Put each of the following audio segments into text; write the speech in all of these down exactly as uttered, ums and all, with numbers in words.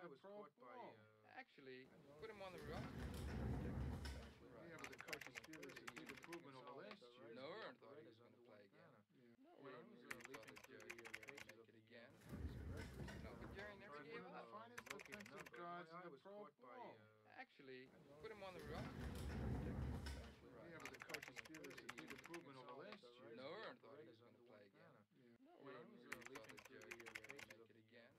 I was caught by. Uh, Actually, put him on the rock. yeah, but the coaches feel there's a big improvement over last year. No, Ern thought he was going to play again. Yeah. No, Yeah, Ern I was, really uh, thought leaping that through Jerry the, uh, would pages make of it the, again. uh, No, but Jerry never Tried gave one of up. the finest defensive guards in the Pro Bowl. Actually, put him on the rock. Yeah, but the coaches feel there's a big improvement over last year. No, Ern thought he was going to play again. Yeah. No, Yeah, I Ern was, uh, really thought leaping that through Jerry the, uh, would pages make of it the, again.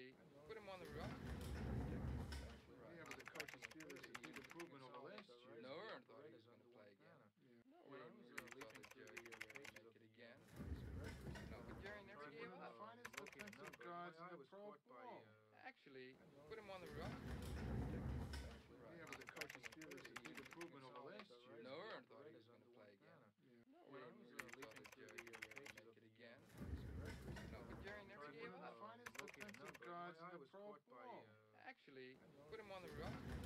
Actually, put him on the roster. Yeah, but the coaches feel there's a big improvement over last year. No one thought he was going to play again. Yeah. No one really thought that Jerry would make it again. No, but Jerry never He's gave one of the up. finest defensive guards in the pro ball. Actually, put him on the roster. Yeah, but the coaches feel there's a big improvement over last year. No one thought he was going to play again. Yeah. No one really thought that Jerry would make it again. No, but Jerry never He's gave one of the up. finest defensive guards in the pro ball. Actually, put him on the roster.